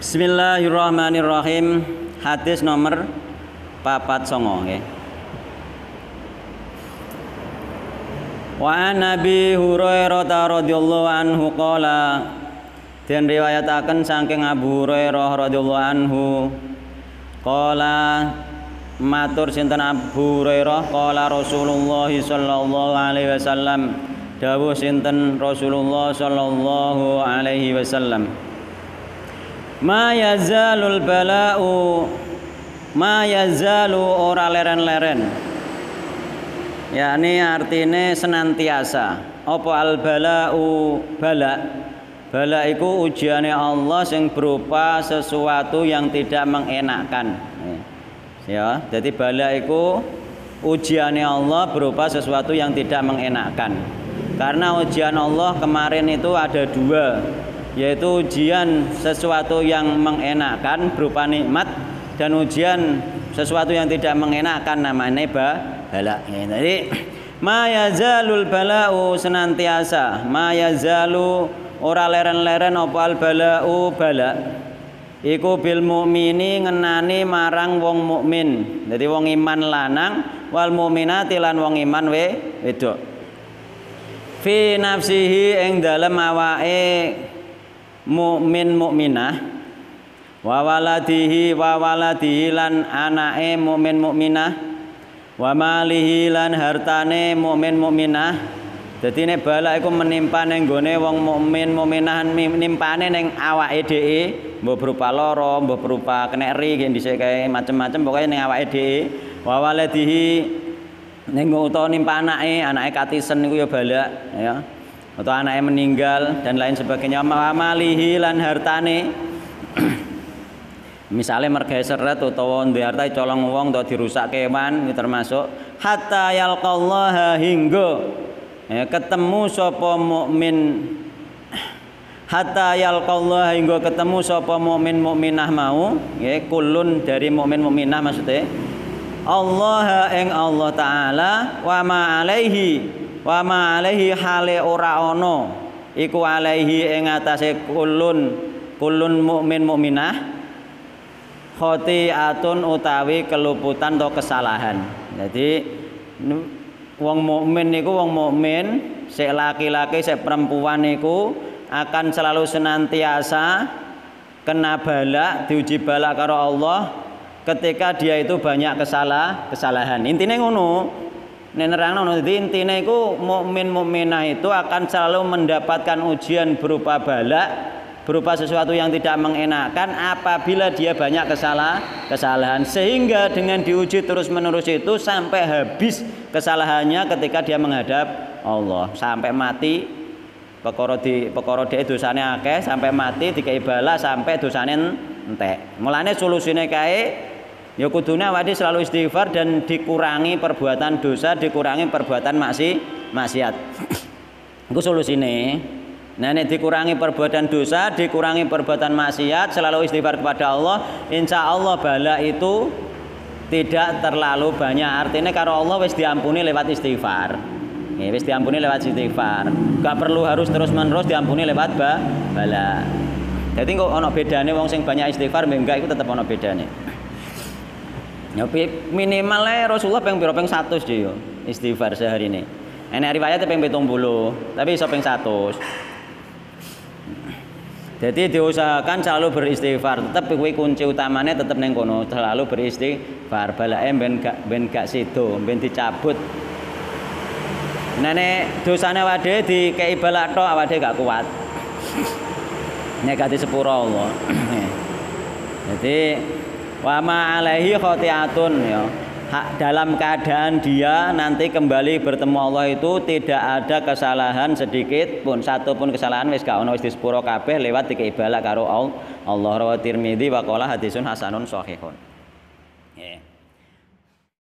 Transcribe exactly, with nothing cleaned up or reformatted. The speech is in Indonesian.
Bismillahirrahmanirrahim. Hadis nomor papat songo nggih. Wa an Nabi Hurairah radhiyallahu anhu qala, den riwayataken saking Abu Hurairah radhiyallahu anhu qala, matur sinten Abu Hurairah, qala Rasulullah sallallahu alaihi wasallam, dawuh sinten Rasulullah sallallahu alaihi wasallam, ma yazalul bala'u, ma yazalu ora leren-leren, yakni artine senantiasa apa al bala'u, bala bala iku ujiane Allah sing berupa sesuatu yang tidak mengenakkan ya. Jadi bala iku ujiane Allah berupa sesuatu yang tidak mengenakkan. Karena ujian Allah kemarin itu ada dua, yaitu ujian sesuatu yang mengenakkan berupa nikmat, dan ujian sesuatu yang tidak mengenakkan namanya bala. Jadi ma yazalul bala'u, senantiasa, ma yazalu ora leren-leren apa al bala'u, bala iku bil mukmini ngenani marang wong mukmin. Jadi wong iman lanang wal mukminati lan wong iman we wedok. Fi nafsihi ing dalem awake mukmin mukminah, wa waladihi wa waladihi lan anake mukmin mukminah, wa malihi lan hartane mukmin mukminah. Dadi nek bala iku menimpa ning gone wong mukmin mukminah, nimpane ning awake dhewe, mbok berupa lara, mbok berupa kenek ri, nggih dhisik kae macem-macem pokoke ning awake dhewe. Wa waladihi ning utawa nimpa anake, anake katisen niku ya bala ya. Atau anaknya meninggal dan lain sebagainya. Malihi lan hartane, misalnya mergawe seret utawa duwe harta colong wong utawa dirusak kewan, termasuk hatta yalqallaha, hingga ya, ketemu sapa mukmin, hatta yalqallaha, hingga ketemu sapa mukmin mukminah mau ya, kulun dari mukmin mukminah maksudnya Allah ing Allah taala, wa ma alaihi, wa ma alaihi hale ora ono iku alaihi ing atase kulun kulun mukmin mukminah khotiatun utawi keluputan atau kesalahan. Jadi wong mukmin niku wong mukmin sik laki-laki sik perempuan niku akan selalu senantiasa kena bala, diuji bala karo Allah ketika dia itu banyak kesalah kesalahan. Intine ngono. Nek nerangno dadi intine iku mukmin mukminah itu akan selalu mendapatkan ujian berupa bala, berupa sesuatu yang tidak mengenakkan apabila dia banyak kesalah kesalahan, sehingga dengan diuji terus-menerus itu sampai habis kesalahannya ketika dia menghadap Allah, sampai mati perkara di perkara dhek dosane akeh, sampai mati dikei bala sampai dosane entek. Mulane solusine kae ya kudune awake selalu istighfar dan dikurangi perbuatan dosa, dikurangi perbuatan maksi maksiat. Iku solusine. Nah, nek dikurangi perbuatan dosa, dikurangi perbuatan maksiat, selalu istighfar kepada Allah, insya Allah bala itu tidak terlalu banyak. Artinya karo Allah wis diampuni lewat istighfar. Ya, wis diampuni lewat istighfar. Gak perlu harus terus-menerus diampuni lewat ba, bala. Jadi kok ana bedane wong sing banyak istighfar mbek enggak iku tetep ana bedane. Ya minimalnya Rasulullah ping pira ping seratus dhewe yo istighfar sehari ini. Enek riwayate ping pitung puluh, tapi iso ping seratus. Jadi diusahakan selalu beristighfar. Tetap kuwi kunci utamanya tetap ning kono, selalu beristighfar. Balake ben gak ben gak sido, ben dicabut. Nek dosane awake dikei balak tok awake gak kuat. Nek gak disepuro Allah. Jadi wa ma alaihi khotiatun ya. Hak dalam keadaan dia nanti kembali bertemu Allah itu tidak ada kesalahan sedikit pun, satu pun kesalahan wis gak ono, wis disepuro kabeh lewat dikei balak karo Allah. Rawi Tirmidzi wa qala hadisun hasanun shahihun. Yeah.